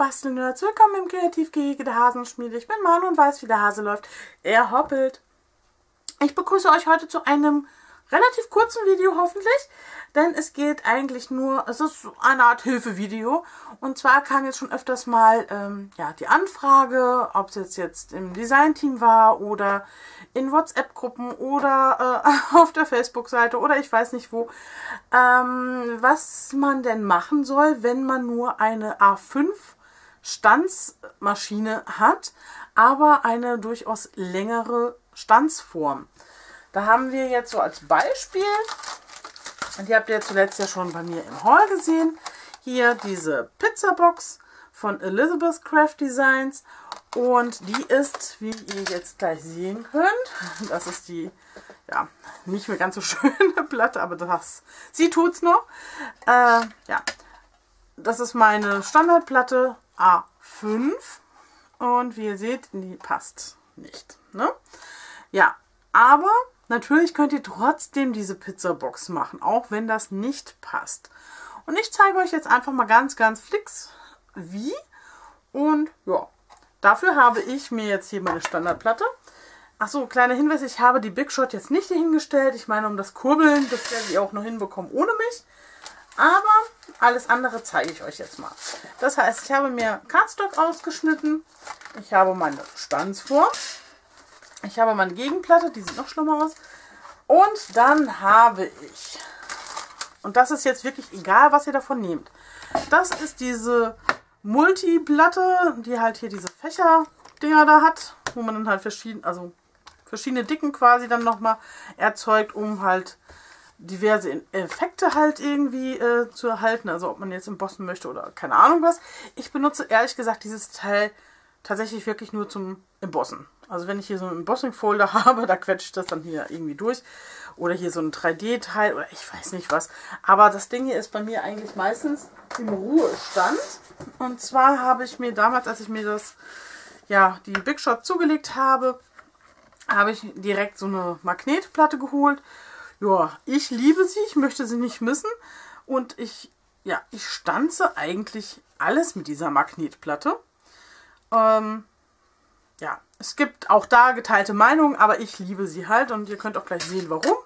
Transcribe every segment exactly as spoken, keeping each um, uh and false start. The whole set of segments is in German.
Bastelnerds, willkommen im Kreativgehege der Hasenschmiede. Ich bin Manu und weiß, wie der Hase läuft. Er hoppelt. Ich begrüße euch heute zu einem relativ kurzen Video hoffentlich, denn es geht eigentlich nur, es ist eine Art Hilfevideo. Und zwar kam jetzt schon öfters mal ähm, ja, die Anfrage, ob es jetzt, jetzt im Designteam war oder in WhatsApp-Gruppen oder äh, auf der Facebook-Seite oder ich weiß nicht wo, ähm, was man denn machen soll, wenn man nur eine A fünf Stanzmaschine hat, aber eine durchaus längere Stanzform. Da haben wir jetzt so als Beispiel, und die habt ihr zuletzt ja schon bei mir im Haul gesehen, hier diese Pizzabox von Elizabeth Craft Designs. Und die ist, wie ihr jetzt gleich sehen könnt, das ist die, ja, nicht mehr ganz so schöne Platte, aber das, sie tut's noch. Äh, ja, das ist meine Standardplatte A fünf und wie ihr seht, die passt nicht, ne? Ja, aber natürlich könnt ihr trotzdem diese Pizzabox machen, auch wenn das nicht passt. Und ich zeige euch jetzt einfach mal ganz, ganz fix wie. Und ja, dafür habe ich mir jetzt hier meine Standardplatte. Achso, kleiner Hinweis, ich habe die Big Shot jetzt nicht hier hingestellt. Ich meine, um das Kurbeln, das werde ich auch noch hinbekommen ohne mich. Aber alles andere zeige ich euch jetzt mal. Das heißt, ich habe mir Cardstock ausgeschnitten. Ich habe meine Stanzform. Ich habe meine Gegenplatte, die sieht noch schlimmer aus. Und dann habe ich, und das ist jetzt wirklich egal, was ihr davon nehmt. Das ist diese Multiplatte, die halt hier diese Fächer-Dinger da hat, wo man dann halt verschiedene, also verschiedene Dicken quasi dann nochmal erzeugt, um halt diverse Effekte halt irgendwie äh, zu erhalten. Also ob man jetzt embossen möchte oder keine Ahnung was. Ich benutze ehrlich gesagt dieses Teil tatsächlich wirklich nur zum Embossen. Also wenn ich hier so einen Embossing-Folder habe, da quetsche ich das dann hier irgendwie durch. Oder hier so ein drei D-Teil oder ich weiß nicht was. Aber das Ding hier ist bei mir eigentlich meistens im Ruhestand. Und zwar habe ich mir damals, als ich mir das, ja, die Big Shot zugelegt habe, habe ich direkt so eine Magnetplatte geholt. Ja, ich liebe sie, ich möchte sie nicht missen. Und ich, ja, ich stanze eigentlich alles mit dieser Magnetplatte. Ähm, ja, es gibt auch da geteilte Meinungen, aber ich liebe sie halt und ihr könnt auch gleich sehen, warum.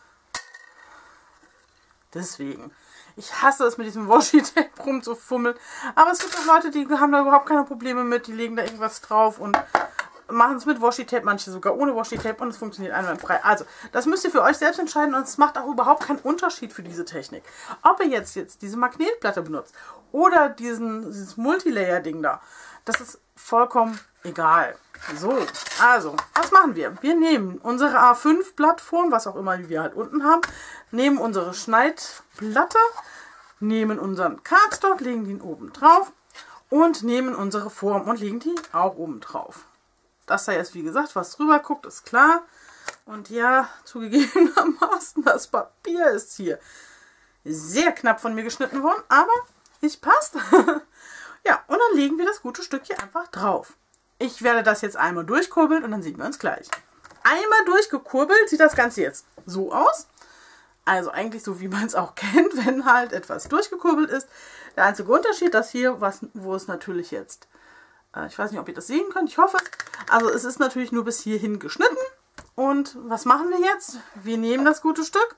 Deswegen. Ich hasse es, mit diesem Washi-Tape rumzufummeln, aber es gibt auch Leute, die haben da überhaupt keine Probleme mit, die legen da irgendwas drauf und machen es mit Washi-Tape, manche sogar ohne Washi-Tape und es funktioniert einwandfrei. Also, das müsst ihr für euch selbst entscheiden und es macht auch überhaupt keinen Unterschied für diese Technik. Ob ihr jetzt, jetzt diese Magnetplatte benutzt oder diesen, dieses Multilayer-Ding da, das ist vollkommen egal. So, also, was machen wir? Wir nehmen unsere A fünf Blattform, was auch immer wir halt unten haben, nehmen unsere Schneidplatte, nehmen unseren Cardstock, legen den oben drauf und nehmen unsere Form und legen die auch oben drauf. Dass da jetzt, wie gesagt, was drüber guckt, ist klar. Und ja, zugegebenermaßen, das Papier ist hier sehr knapp von mir geschnitten worden, aber es passt. Ja, und dann legen wir das gute Stück hier einfach drauf. Ich werde das jetzt einmal durchkurbeln und dann sehen wir uns gleich. Einmal durchgekurbelt sieht das Ganze jetzt so aus. Also eigentlich so, wie man es auch kennt, wenn halt etwas durchgekurbelt ist. Der einzige Unterschied, dass hier, was, wo es natürlich jetzt, äh, ich weiß nicht, ob ihr das sehen könnt, ich hoffe. Also es ist natürlich nur bis hierhin geschnitten. Und was machen wir jetzt? Wir nehmen das gute Stück.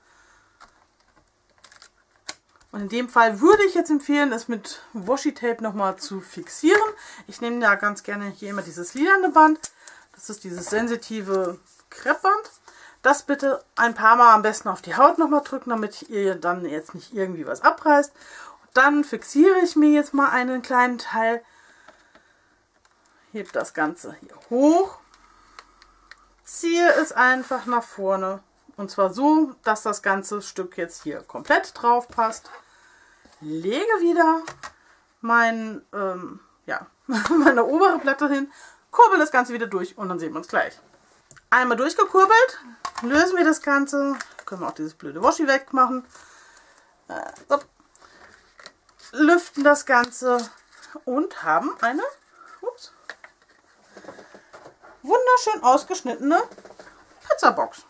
Und in dem Fall würde ich jetzt empfehlen, es mit Washi-Tape nochmal zu fixieren. Ich nehme da ganz gerne hier immer dieses lilane Band. Das ist dieses sensitive Kreppband. Das bitte ein paar Mal am besten auf die Haut nochmal drücken, damit ihr dann jetzt nicht irgendwie was abreißt. Und dann fixiere ich mir jetzt mal einen kleinen Teil. Hebe das Ganze hier hoch. Ziehe es einfach nach vorne. Und zwar so, dass das ganze Stück jetzt hier komplett drauf passt. Lege wieder mein, ähm, ja, meine obere Platte hin, kurbel das Ganze wieder durch und dann sehen wir uns gleich. Einmal durchgekurbelt, lösen wir das Ganze. Können wir auch dieses blöde Washi wegmachen. Äh, so. Lüften das Ganze und haben eine ups, wunderschön ausgeschnittene Pizzabox.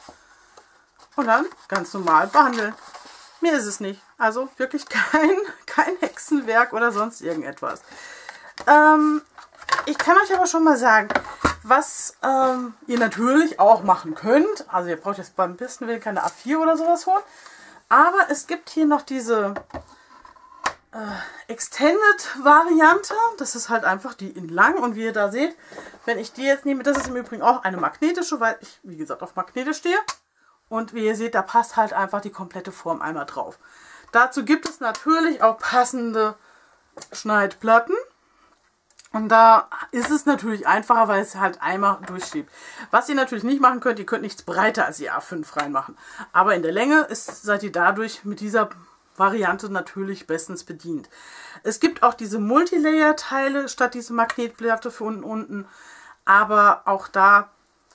Und dann ganz normal behandeln. Mehr ist es nicht. Also wirklich kein, kein Hexenwerk oder sonst irgendetwas. Ähm, ich kann euch aber schon mal sagen, was ähm, ihr natürlich auch machen könnt. Also ihr braucht jetzt beim besten Willen keine A vier oder sowas holen. Aber es gibt hier noch diese äh, Extended-Variante. Das ist halt einfach die in lang. Und wie ihr da seht, wenn ich die jetzt nehme, das ist im Übrigen auch eine magnetische, weil ich, wie gesagt, auf Magnete stehe. Und wie ihr seht, da passt halt einfach die komplette Form einmal drauf. Dazu gibt es natürlich auch passende Schneidplatten. Und da ist es natürlich einfacher, weil es halt einmal durchschiebt. Was ihr natürlich nicht machen könnt, ihr könnt nichts breiter als die A fünf reinmachen. Aber in der Länge ist, seid ihr dadurch mit dieser Variante natürlich bestens bedient. Es gibt auch diese Multilayer-Teile statt diese Magnetplatte für unten unten. Aber auch da,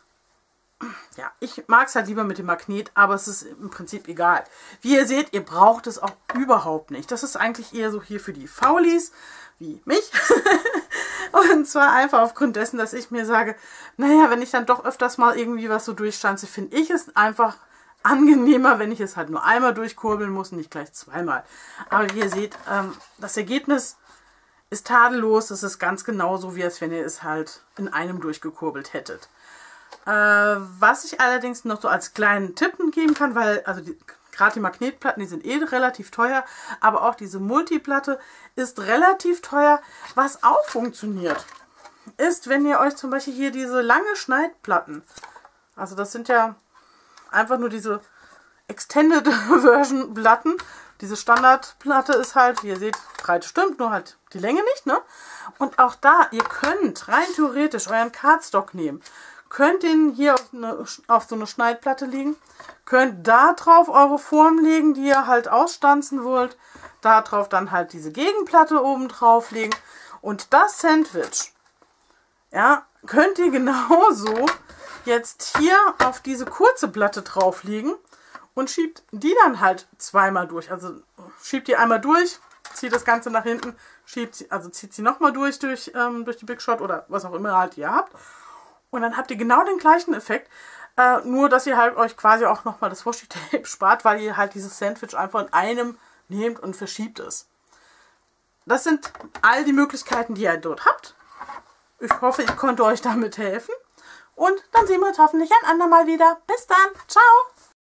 ja, ich mag es halt lieber mit dem Magnet, aber es ist im Prinzip egal. Wie ihr seht, ihr braucht es auch überhaupt nicht. Das ist eigentlich eher so hier für die Faulis, wie mich. Und zwar einfach aufgrund dessen, dass ich mir sage, naja, wenn ich dann doch öfters mal irgendwie was so durchstanze, finde ich es einfach angenehmer, wenn ich es halt nur einmal durchkurbeln muss und nicht gleich zweimal. Aber wie ihr seht, ähm, das Ergebnis ist tadellos. Es ist ganz genauso, wie als wenn ihr es halt in einem durchgekurbelt hättet. Äh, was ich allerdings noch so als kleinen Tipp geben kann, weil also die, gerade die Magnetplatten, die sind eh relativ teuer, aber auch diese Multiplatte ist relativ teuer. Was auch funktioniert, ist, wenn ihr euch zum Beispiel hier diese lange Schneidplatten, also das sind ja einfach nur diese Extended Version Platten. Diese Standardplatte ist halt, wie ihr seht, Breite stimmt, nur halt die Länge nicht, ne? Und auch da, ihr könnt rein theoretisch euren Cardstock nehmen, könnt den hier auf, eine, auf so eine Schneidplatte legen, könnt da drauf eure Form legen, die ihr halt ausstanzen wollt, da drauf dann halt diese Gegenplatte oben drauf legen und das Sandwich, ja, könnt ihr genauso jetzt hier auf diese kurze Platte drauflegen und schiebt die dann halt zweimal durch. Also schiebt die einmal durch, zieht das Ganze nach hinten, schiebt sie, also zieht sie nochmal durch, durch, ähm, durch die Big Shot oder was auch immer halt ihr habt. Und dann habt ihr genau den gleichen Effekt, äh, nur dass ihr halt euch quasi auch nochmal das Washi-Tape spart, weil ihr halt dieses Sandwich einfach in einem nehmt und verschiebt es. Das sind all die Möglichkeiten, die ihr dort habt. Ich hoffe, ich konnte euch damit helfen. Und dann sehen wir uns hoffentlich ein andermal wieder. Bis dann. Ciao.